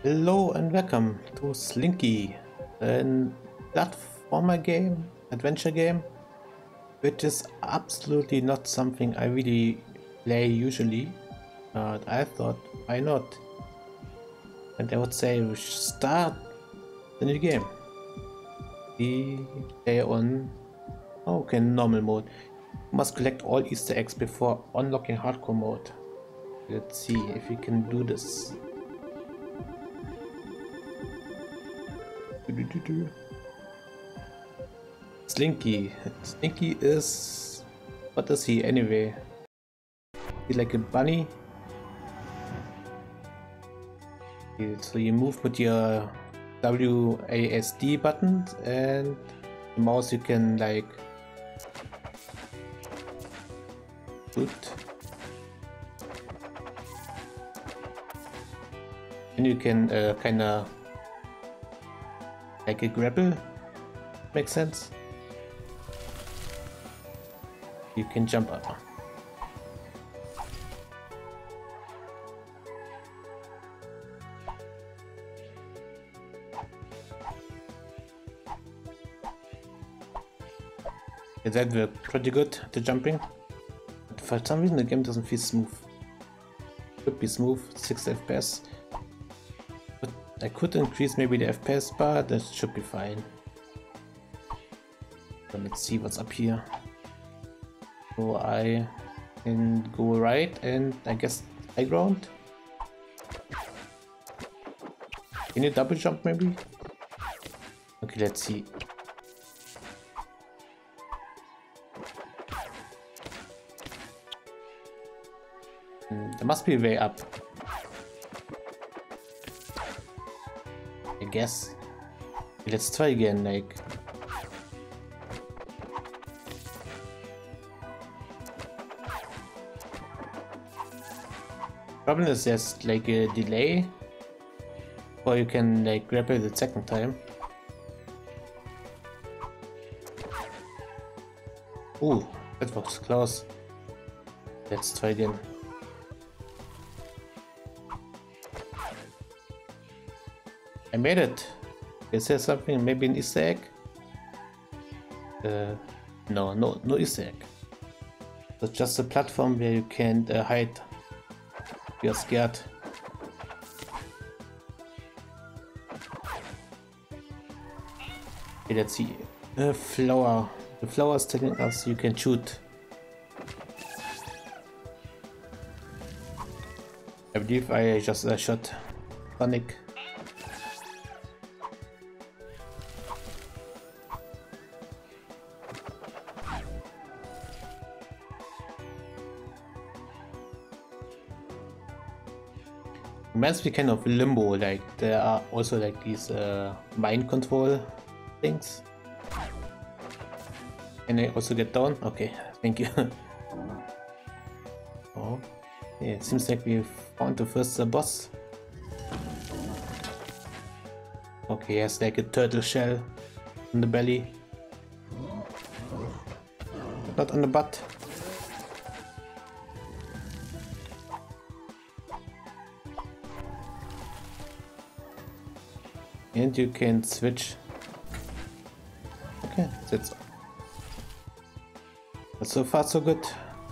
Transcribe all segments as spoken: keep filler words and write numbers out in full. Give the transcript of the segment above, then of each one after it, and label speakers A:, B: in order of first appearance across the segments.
A: Hello and welcome to Slinky, a platformer game, adventure game, which is absolutely not something I really play usually, but I thought, why not? And I would say we should start the new game. We play on, okay, normal mode. You must collect all Easter eggs before unlocking hardcore mode. Let's see if we can do this. Slinky. Slinky is... what is he anyway? He's like a bunny. So you move with your W A S D button and the mouse you can like shoot. And you can uh, kinda like a grapple, makes sense. You can jump up. Yeah, that worked pretty good, the jumping. But for some reason the game doesn't feel smooth. Could be smooth, six F P S. But I could increase maybe the F P S bar, that should be fine. So let's see what's up here. So I can go right and I guess high ground. Can you double jump maybe? Okay, let's see. Hmm, there must be a way up. I guess. Let's try again, like. Problem is there's like a delay, or you can like grab it the second time. Ooh, that was close. Let's try again. I made it. Is there something? Maybe an Easter egg? Uh, no, no, no Easter egg. It's just a platform where you can't uh, hide. You're scared. Okay, let's see. A flower. The flower is telling us you can shoot. I believe I just uh, shot Sonic. Reminds me kind of Limbo, like there are also like these uh, mind control things. Can I also get down? Okay, thank you. Oh, yeah, it seems like we found the first uh, boss. Okay, he has like a turtle shell on the belly, but not on the butt. And you can switch. Okay, that's that's so far so good.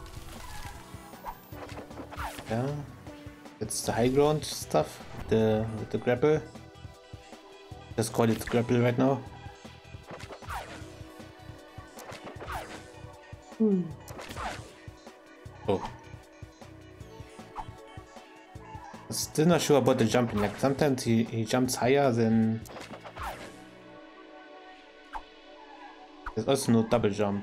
A: Yeah, it's the high ground stuff. The with the grapple. Just call it grapple right now. Hmm. Oh. Still not sure about the jumping, like sometimes he, he jumps higher than... There's also no double jump.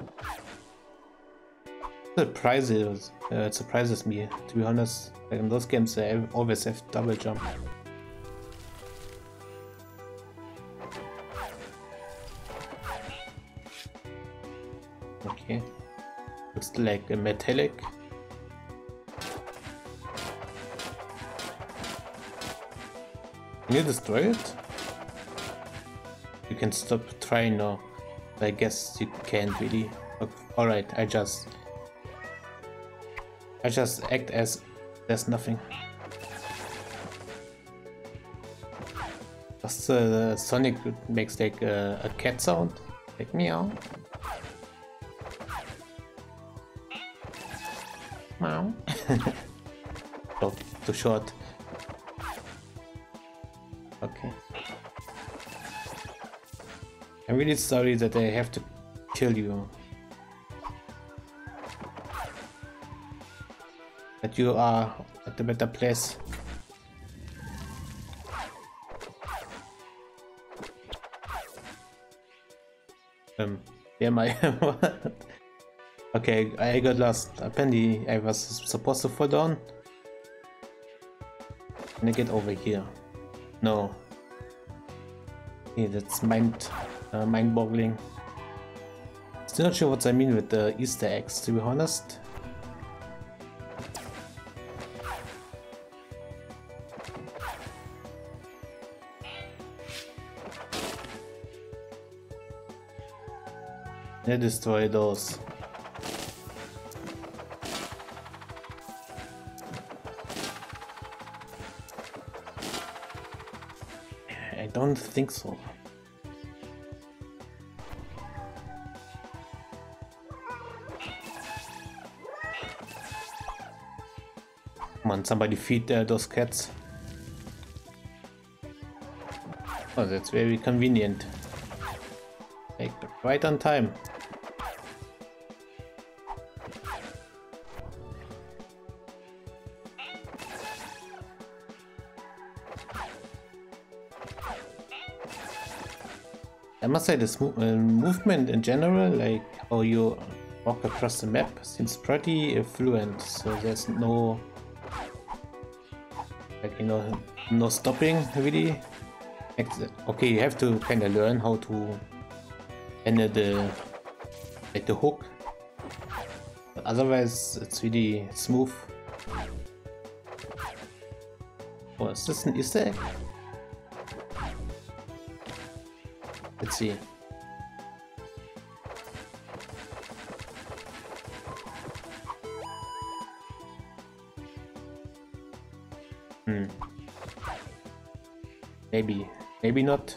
A: It surprises, uh, it surprises me, to be honest. Like in those games I always have double jump. Okay. Looks like a metallic. Can you destroy it? You can stop trying now. I guess you can't really. Okay. Alright, I just... I just act as there's nothing. Does uh, Sonic makes like uh, a cat sound? Like meow? Meow? Oh, too short. Okay. I'm really sorry that I have to kill you. But you are at a better place. Um, where am I? Okay, I got lost. Apparently I was supposed to fall down. Can I get over here? No. Okay, that's mind, uh, mind-boggling. Still not sure what I mean with the Easter eggs, to be honest. I destroy those. I don't think so. Come on, somebody feed uh, those cats. Oh, that's very convenient. Like, right on time. I must say this mo uh, movement in general, like how you walk across the map, seems pretty fluent, so there's no, like, you know, no stopping really. Okay, you have to kind of learn how to handle the, like, the hook, but otherwise it's really smooth. Oh, is this an Easter egg? Let's see. Hmm. Maybe. Maybe not.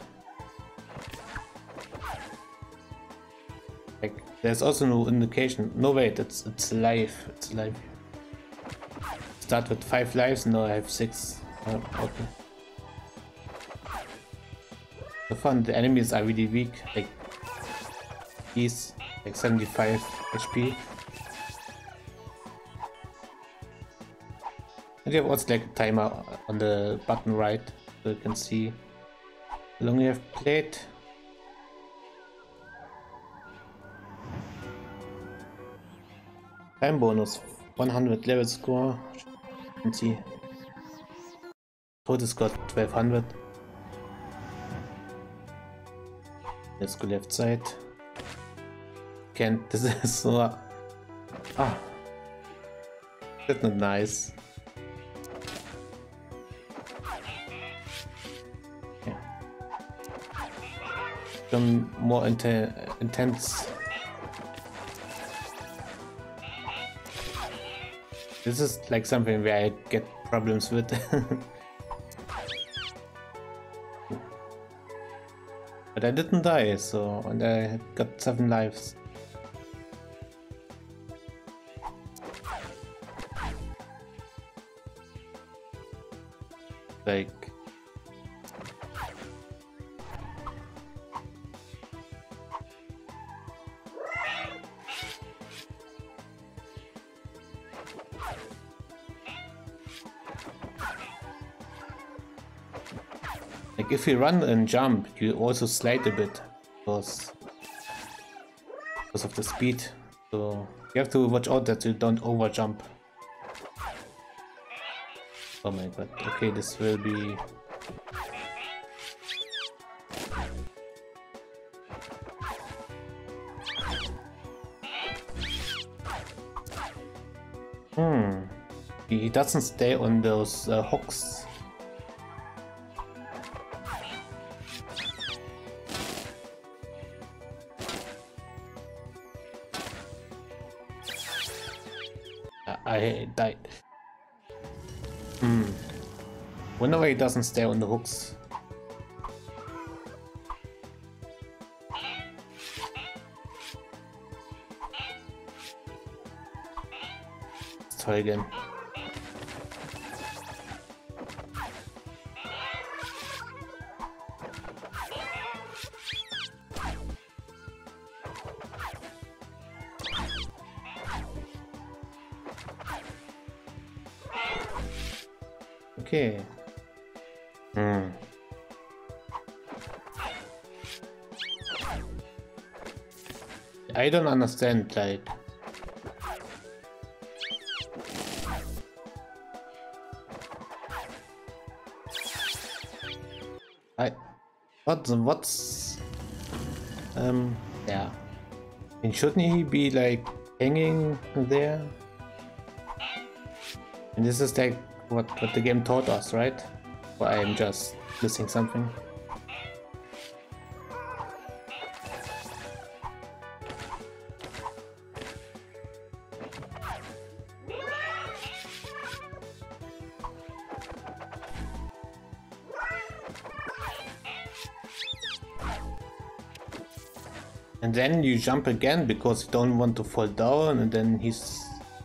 A: Like, there's also no indication. No, wait, it's it's live. It's live. Start with five lives, now I have six. Oh, okay. So far, the enemies are really weak. Like these, like seventy-five H P. And you have also like a timer on the button right, so you can see how long you have played. Time bonus, one hundred level score. You can see total score twelve hundred. Let's go left side. Can't. This is so. Ah, that's not nice. Yeah. Some more inten intense. This is like something where I get problems with. But I didn't die, so, and I got seven lives. Like, like if you run and jump, you also slide a bit because because of the speed. So you have to watch out that you don't over jump. Oh my god, okay, this will be... Hmm, he doesn't stay on those uh, hooks. I died. Hmm. Wonder why he doesn't stay on the hooks. toll again. Okay. Hmm. I don't understand, like... I... What, what's... Um, yeah. And shouldn't he be, like, hanging there? And this is, like, what, what the game taught us, right? Or I'm just missing something. And then you jump again because you don't want to fall down, and then he's...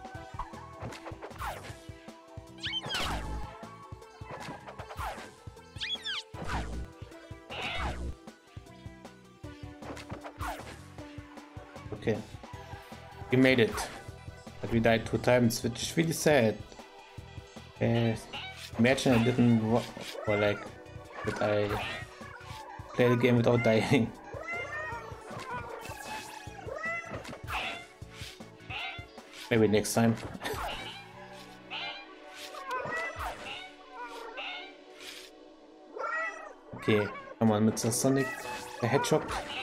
A: Okay. We made it. But we died two times, which is really sad. Uh, imagine I didn't... or like... that I... play the game without dying. Maybe next time. Okay, come on, Mister Sonic the Hedgehog.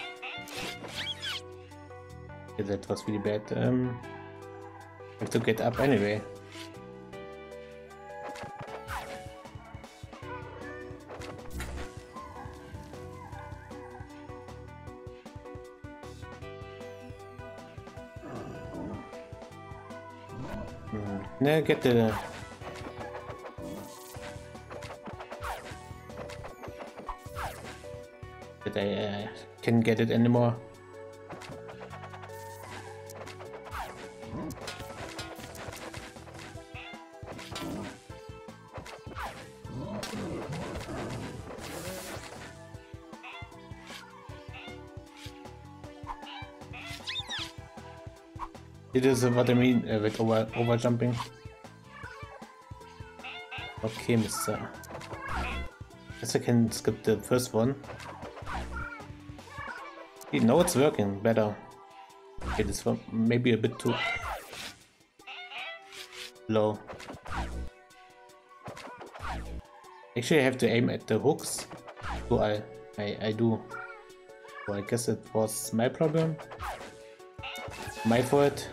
A: Okay, that was really bad. Um, I have to get up anyway. Now get the... But I uh, can't get it anymore. It is what I mean uh, with over over jumping. Okay, Mister Guess I can skip the first one. Okay, now it's working better. Okay, this one maybe a bit too low. Actually, I have to aim at the hooks. So I I I do. So I guess it was my problem. My fault.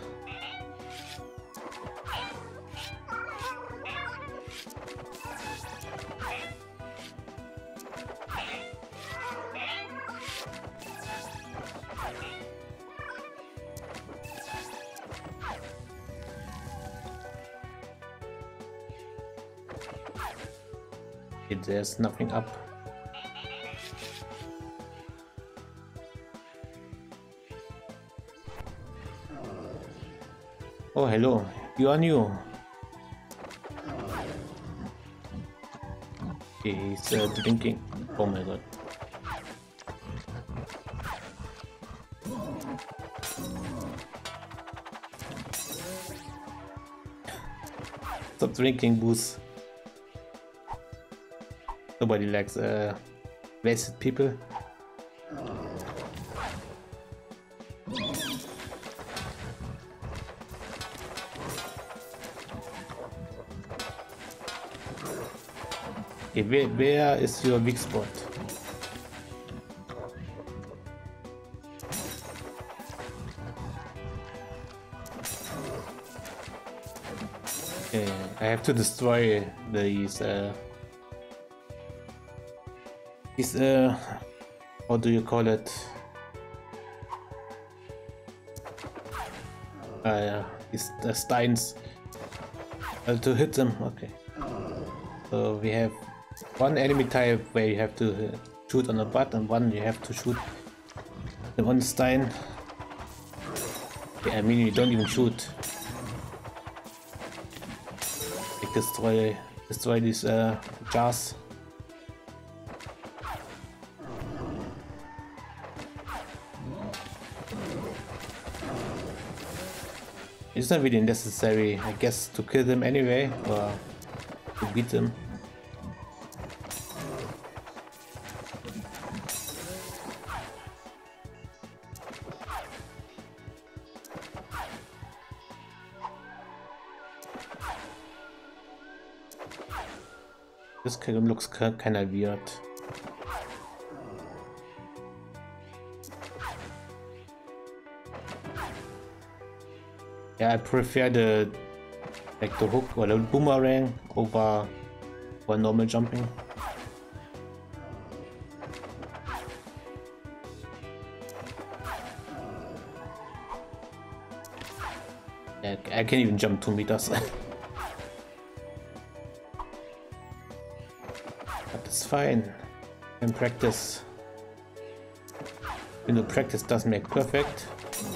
A: There's nothing up. Oh, hello. You are new. Okay, he's uh, drinking. Oh my god. Stop drinking booze. Nobody likes uh, wasted people. Okay, where, where is your weak spot? Okay, I have to destroy these uh, Is uh, how do you call it? Uh, yeah, is the steins uh, to hit them. Okay. So we have one enemy type where you have to uh, shoot on the butt, and one you have to shoot the one stein. Okay, I mean you don't even shoot. destroy destroy these uh, jars. It's not really necessary, I guess, to kill them anyway, or to beat them. This kingdom looks kind of weird. Yeah, I prefer the like the hook or the boomerang over over normal jumping. Yeah, I can't even jump two meters. It's fine. And practice. You know, practice doesn't make perfect.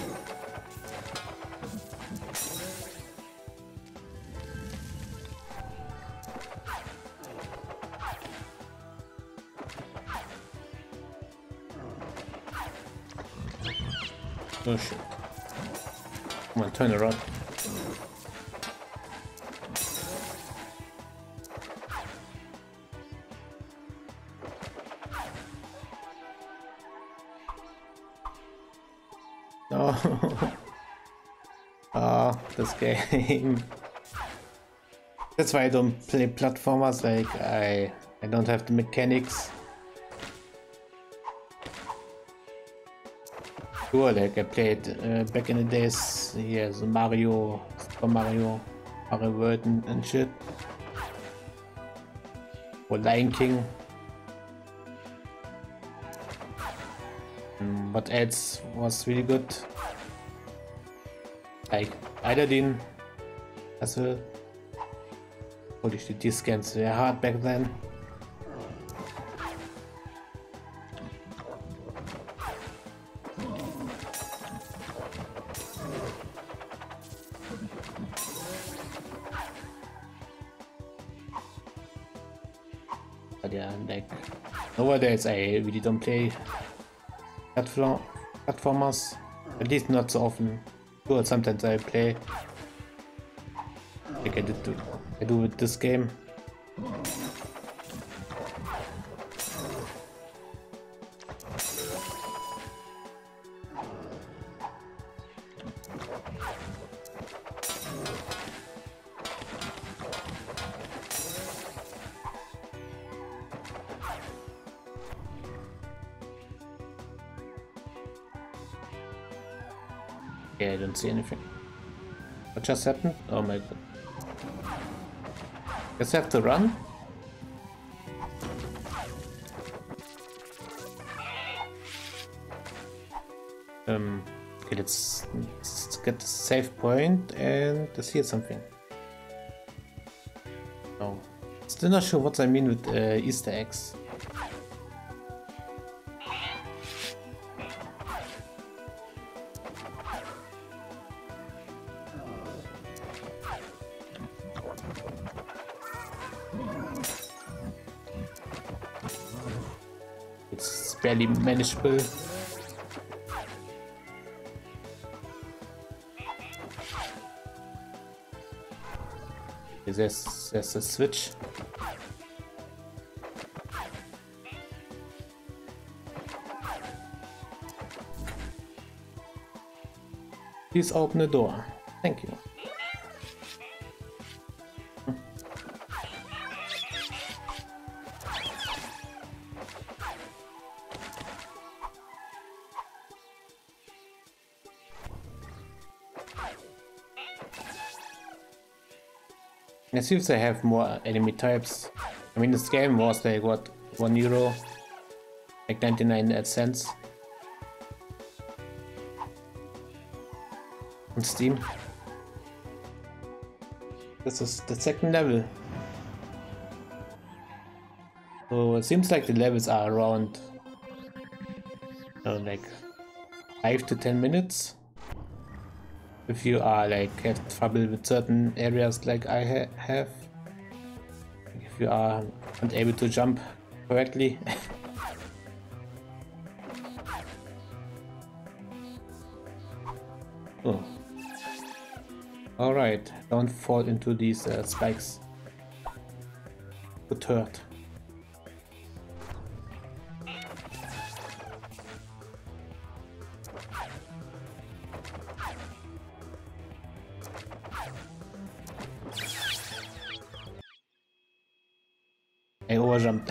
A: Oh shit. Come on, turn around. No. Ah, oh, this game. That's why I don't play platformers. Like I, I don't have the mechanics. Sure, like I played uh, back in the days. Yeah, the Mario, Super Mario, Mario World and, and shit. Or Lion King. Um, what else was really good? Like Aladdin as well. Holy shit, these games were hard back then. But yeah, like nowadays I really don't play platform platformers, at least not so often. Sure, sometimes I play, like I did, do, I do with this game. Yeah, I don't see anything. What just happened? Oh my god. Guess I have to run? Um, okay, let's, let's get the save point and let's hear something. No. Still not sure what I mean with uh, Easter eggs. It's barely manageable. There's, there's a switch. Please open the door. Thank you. It seems they have more enemy types. I mean, this game was like what, one euro, like ninety-nine cents on Steam. This is the second level. So it seems like the levels are around, uh, like five to ten minutes. If you are like have trouble with certain areas like I ha have. if you are unable to jump correctly. Oh. Alright, don't fall into these uh, spikes. Good hurt. I overjumped.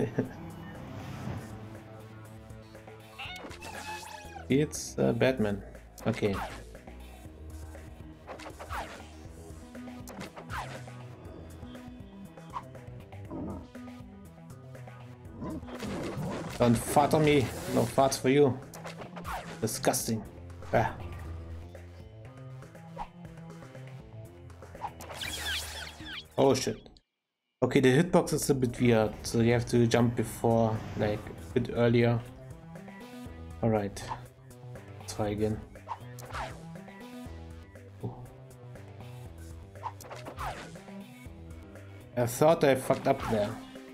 A: It's uh, Batman. Okay. Don't fart on me. No farts for you. Disgusting. Ah. Oh shit. Okay, the hitbox is a bit weird, so you have to jump before, like, a bit earlier. Alright. Let's try again. Oh. I thought I fucked up there.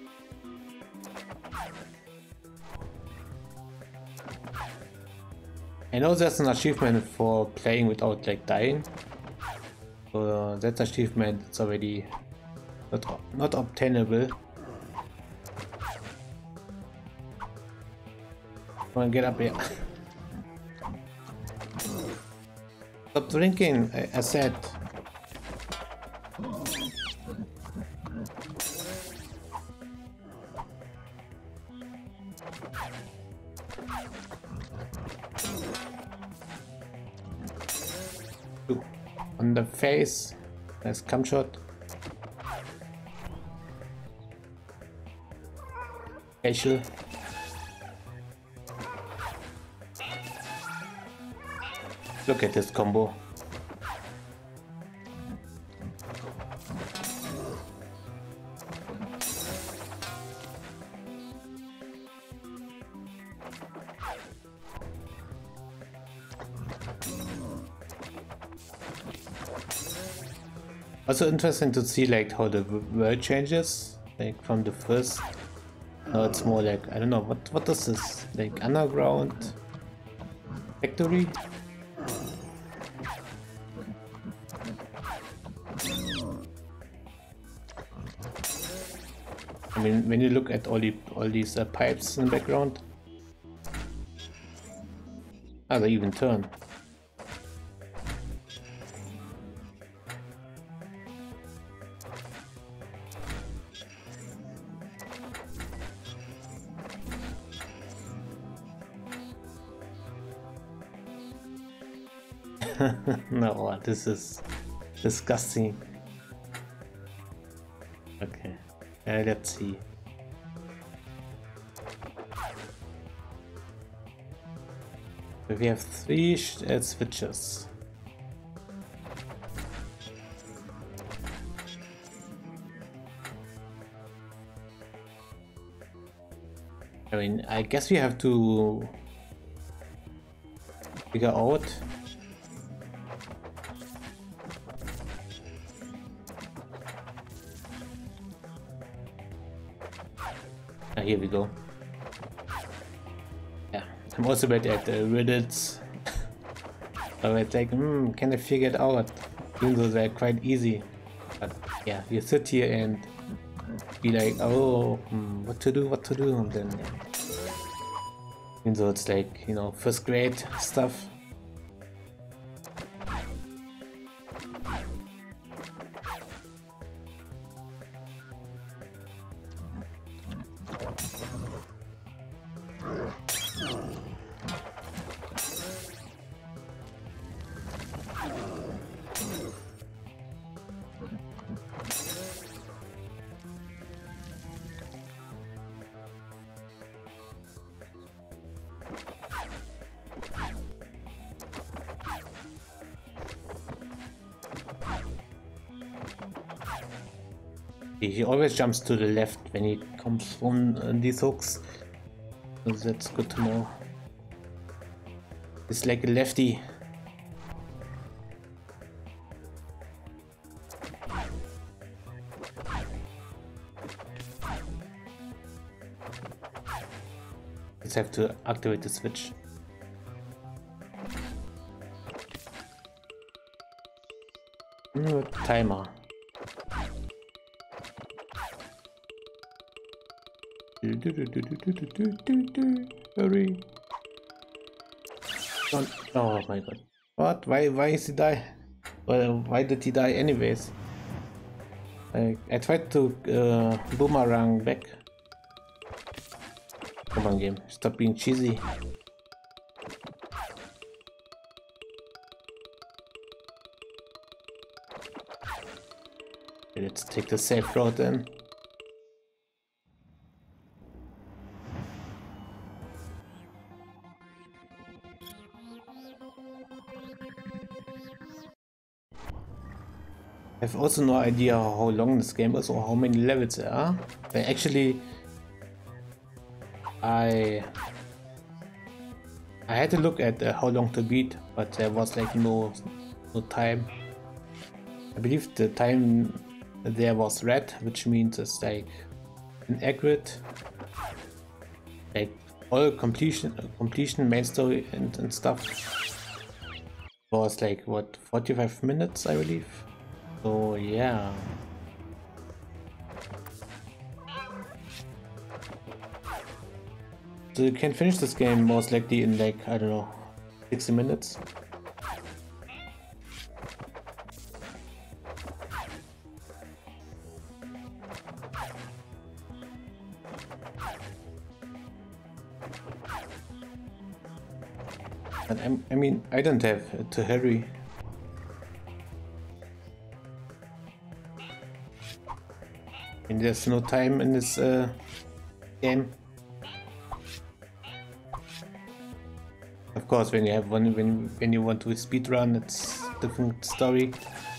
A: I know there's an achievement for playing without, like, dying. So that achievement is already Not, not obtainable. Come on, get up here. Stop drinking, I, I said. Ooh, on the face. Nice cum shot. Facial. Look at this combo. Also interesting to see like how the world changes, like from the first. Now it's more like, I don't know, what what is this? Like underground factory? I mean, when you look at all the all these uh, pipes in the background, ah, they even turn. No, this is disgusting. Okay, uh, let's see. We have three sh uh, switches. I mean, I guess we have to figure out ah, here we go. Yeah, I'm also bad at uh, riddles. So it's like, hmm, can I figure it out? Even though they're quite easy. But yeah, you sit here and be like, oh, hmm, what to do, what to do, and then yeah. Even though it's like, you know, first grade stuff. He always jumps to the left when he comes from uh, these hooks, so that's good to know. It's like a lefty. just have to activate the switch. Mm, timer. Do, do, do, do, do, do, do, do, do. Hurry. Don't. Oh my god. What? Why why is he die? Well, why did he die anyways? I, I tried to uh, boomerang back. Come on, game. Stop being cheesy. Okay, let's take the safe road then. I have also no idea how long this game is or how many levels there are. But actually, I I had to look at uh, how long to beat, but there was like no no time. I believe the time there was red, which means it's like inaccurate. Like all completion, completion, main story and, and stuff was like what forty-five minutes, I believe. So yeah. So you can finish this game most likely in like, I don't know, sixty minutes. And I'm, I mean, I don't have to hurry. And there's no time in this uh, game. Of course, when you have one, when when you want to speedrun, it's a different story.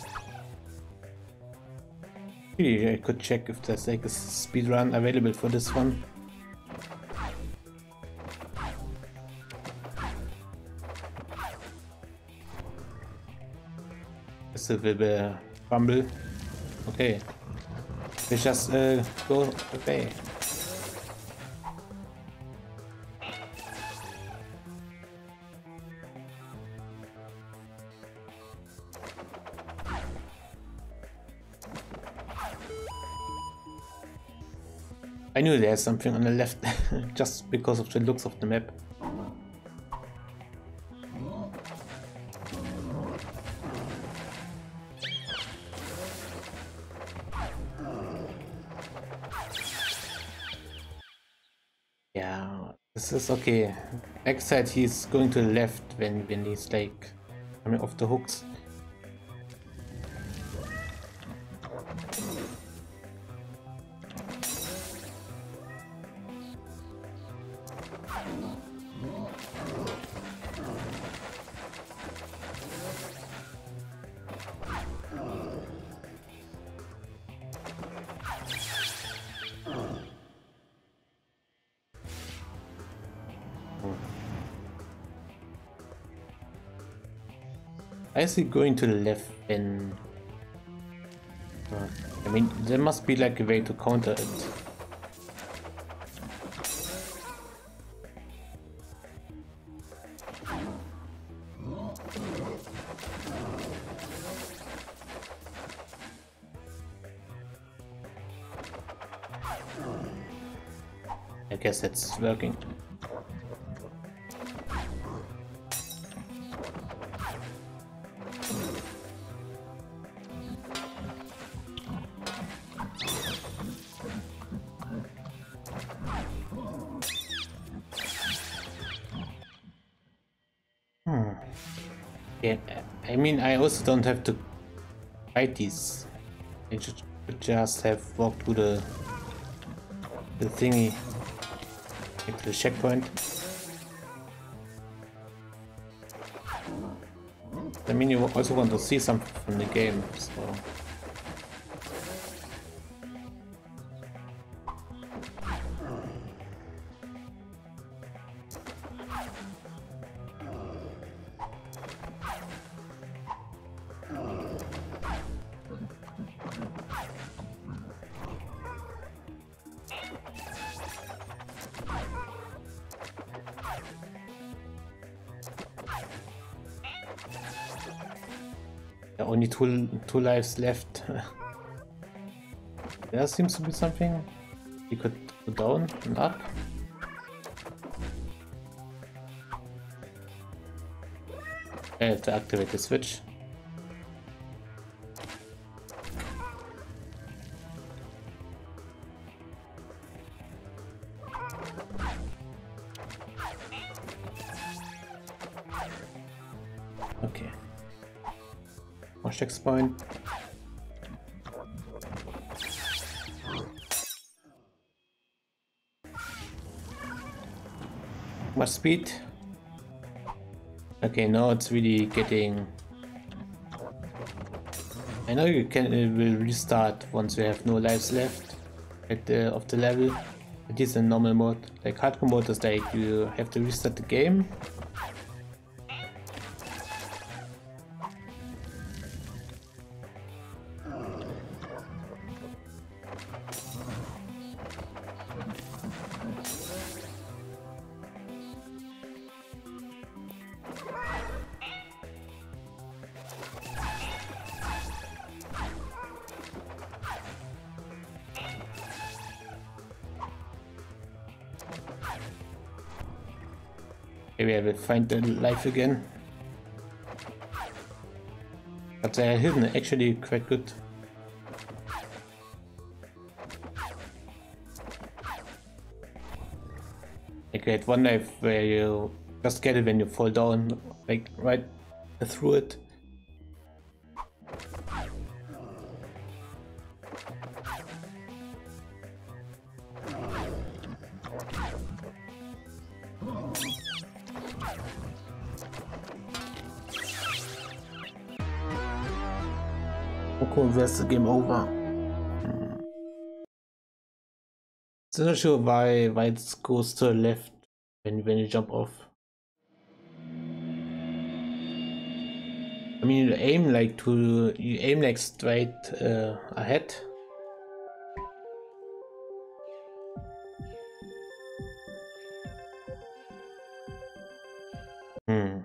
A: Really, I could check if there's like a speedrun available for this one. It's a bit of fumble. Okay. Let's just uh, go away. I knew there's something on the left just because of the looks of the map. Yeah, this is okay. Next side he's going to the left when, when he's like coming off the hooks. I see going to the left when... Uh, I mean, there must be like a way to counter it. I guess that's working. Yeah, I mean, I also don't have to fight these. I should just have walked through the the thingy, like the checkpoint. I mean, you also want to see something from the game, so. Yeah, only two two lives left. There seems to be something. You could go down and up. I have to activate the switch. Okay. More checkpoint. More speed. Okay, now it's really getting... I know you can it will restart once you have no lives left at the of the level. It is in normal mode. Like hardcore mode is like you have to restart the game. Maybe I will find the life again. But they are hidden actually quite good. Like I had one life where you just get it when you fall down, like right through it. Cool, that's the game over. Hmm. So not sure why why it goes to the left when when you jump off. I mean, you aim like to you aim like straight uh, ahead. Hmm.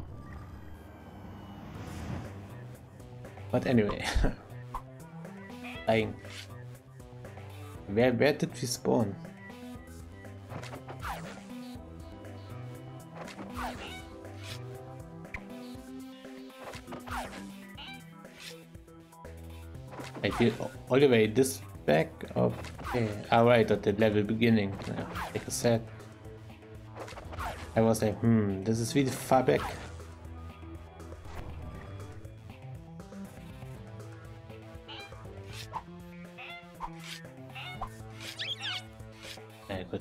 A: But anyway, dying. Where where did we spawn? I did all the way this back. Okay, alright, at the level beginning. Yeah, like I said, I was like, hmm, this is really far back. I got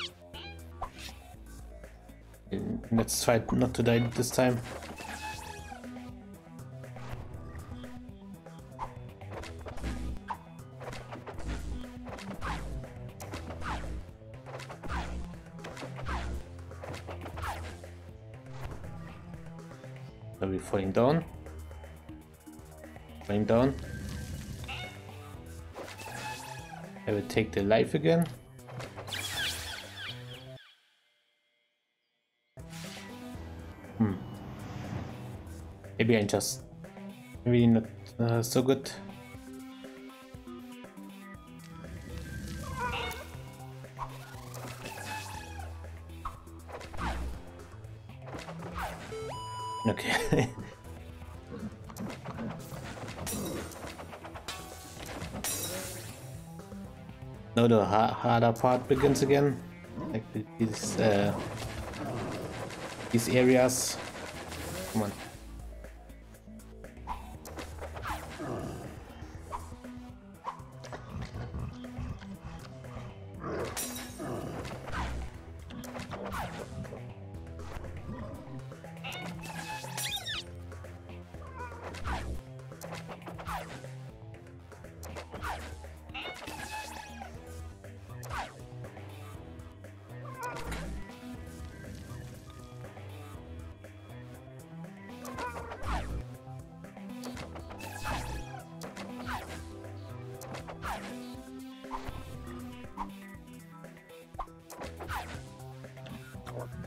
A: it. Let's try not to die this time. Are we falling down? Falling down. I will take the life again. Hmm. Maybe I'm just maybe not uh, so good. Okay. Now the hard, harder part begins again, like these uh, these areas. Come on.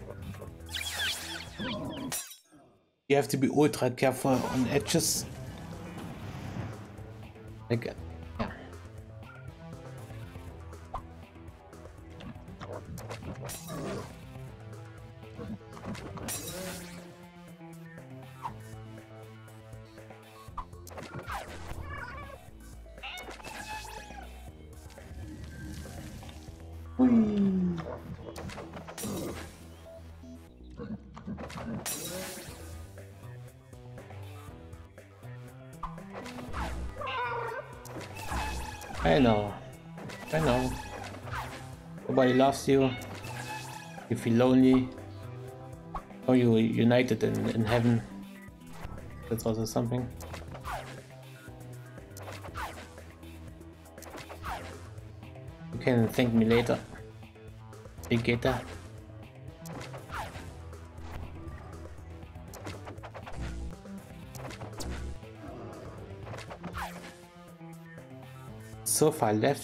A: You have to be ultra careful on edges. Like, yeah. I know, I know. Nobody loves you. You feel lonely. Or you united in, in heaven. That's also something. You can thank me later. Later. So far left.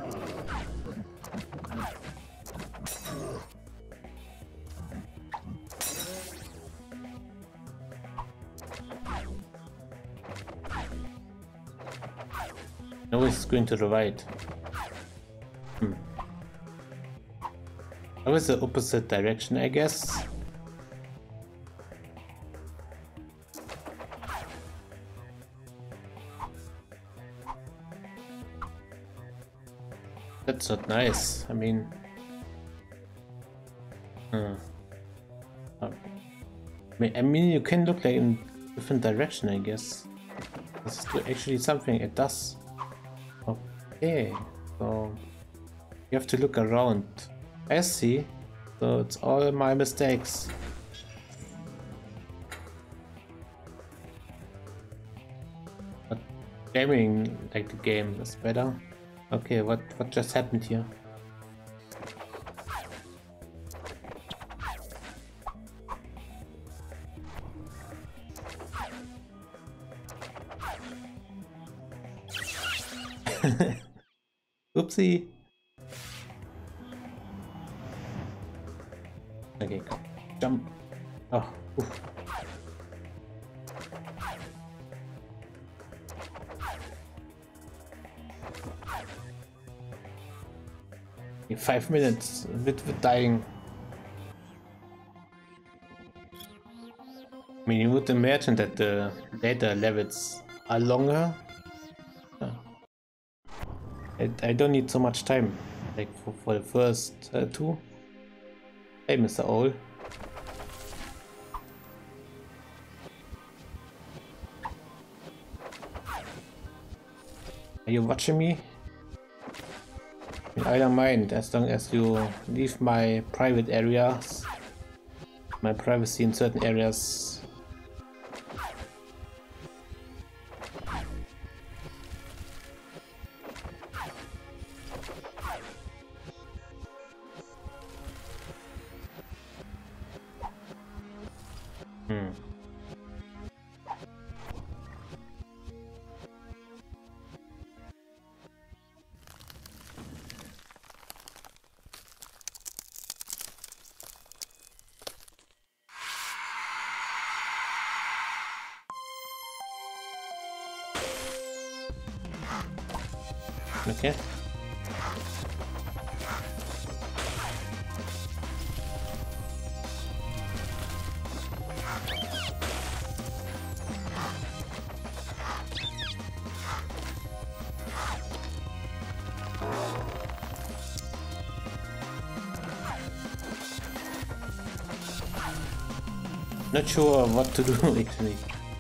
A: No, it's going to the right. Hmm. That was the opposite direction, I guess. That's not nice. I mean, hmm. I mean, you can look like in different direction, I guess. This is actually something it does. Okay, so you have to look around. I see. So it's all my mistakes. But gaming like the game is better. Okay, what what just happened here? Oopsie. Okay, come. Jump. Oh, oof. In five minutes with, with dying. I mean, you would imagine that the later levels are longer. I, I don't need so much time, like for, for the first uh, two. Hey, Mister Owl. Are you watching me? I mean, I don't mind as long as you leave my private areas, my privacy in certain areas. Hmm. Okay. Not sure what to do actually.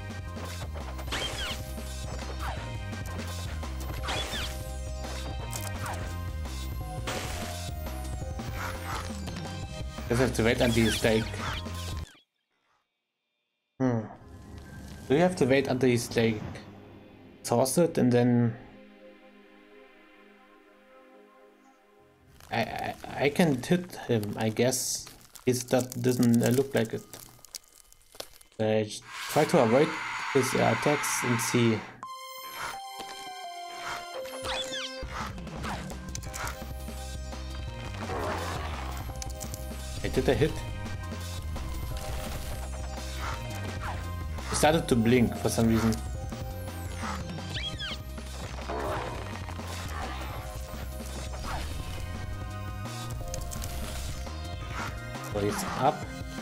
A: Just have to wait until he's like. Hmm. Do you have to wait until he's like exhausted and then I I, I can hit him, I guess. It that doesn't uh, look like it. I try to avoid his uh, attacks and see. I did a hit. It started to blink for some reason. So he's up.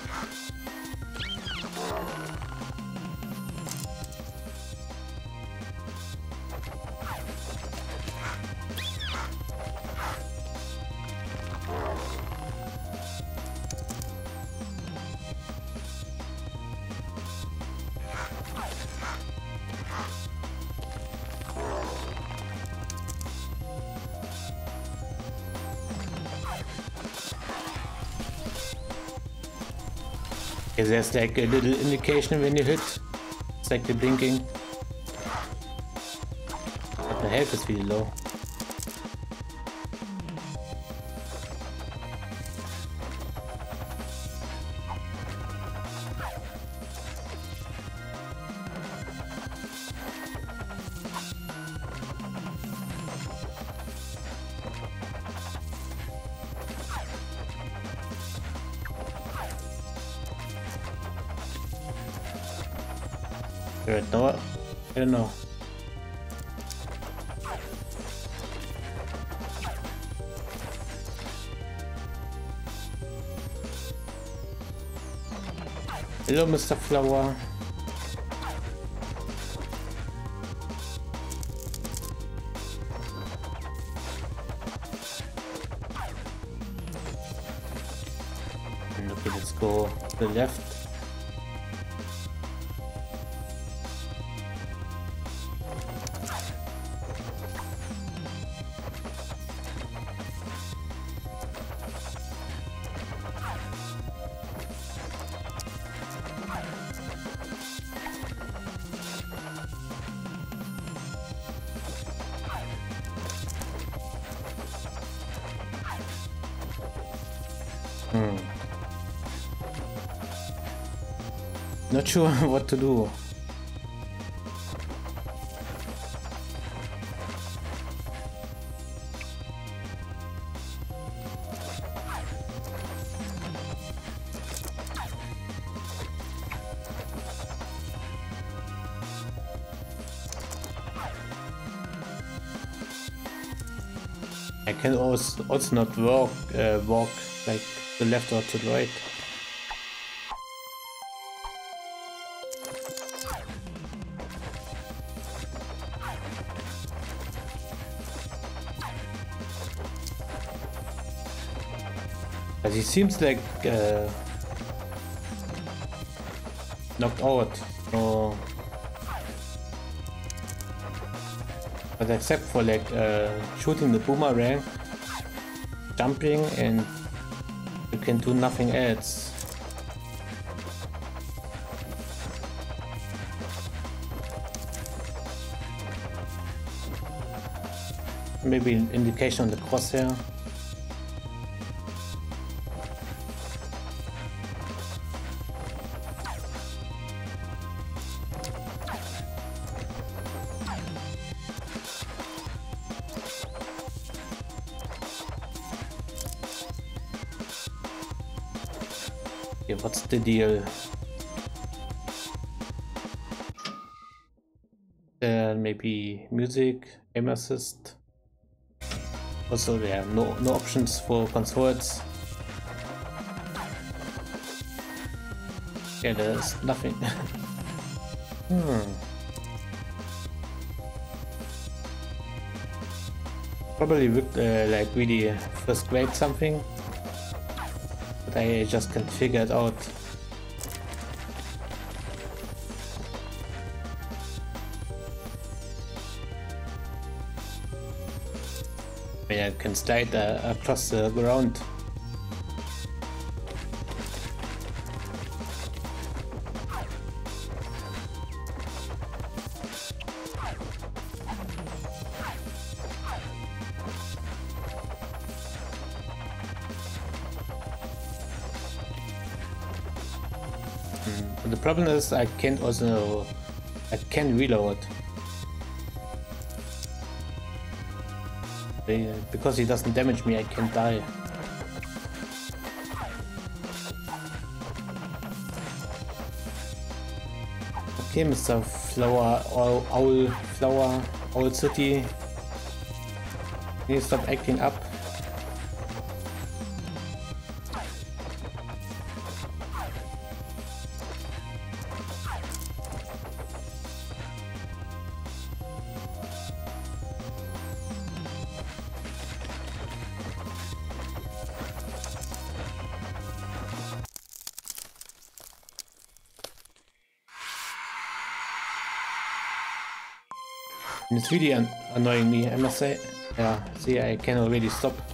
A: Okay, there's like a little indication when you hit. It's like the blinking. But the health is really low. Right now, I don't know. Hello, Mister Flower. And okay, let's go to the left. Hmm. Not sure what to do. I can also also not walk uh, walk like to the left or to the right. But he seems like uh, knocked out. So, but except for like uh, shooting the boomerang, jumping, and you can do nothing else. Maybe an indication on the crosshair. Okay, what's the deal? Uh, maybe music, aim assist. Also, there are no no options for consoles. Yeah, there's nothing. hmm. Probably would uh, like really first grade something, but I just can't figure it out. I can slide uh, across the ground. Mm. The problem is I can't also I can reload. Because he doesn't damage me, I can't die. Okay, Mister Flower, Owl, Owl, Flower, Owl City. Can you stop acting up? And it's really an annoying me, I must say. Yeah, see, I can already stop